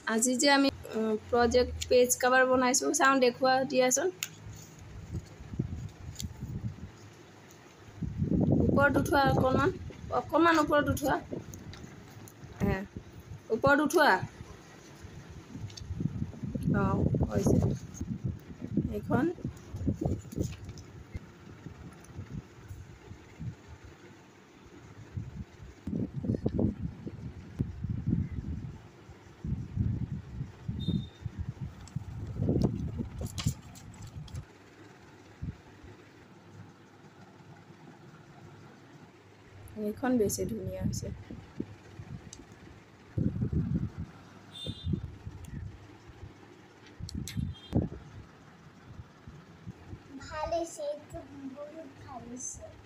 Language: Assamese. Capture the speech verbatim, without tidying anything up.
আজি যে আমি প্ৰজেক্ট পেজ কভাৰ বনাইছোঁ চাওঁ দেখুৱা দিয়াচোন ওপৰত উঠোৱা অকণমান অকণমান ওপৰত উঠোৱা হে ওপৰত উঠোৱা অঁ হৈছে এইখন এইখন বেছি ধুনীয়া হৈছে ভাল হৈছে বহুত ভাল হৈছে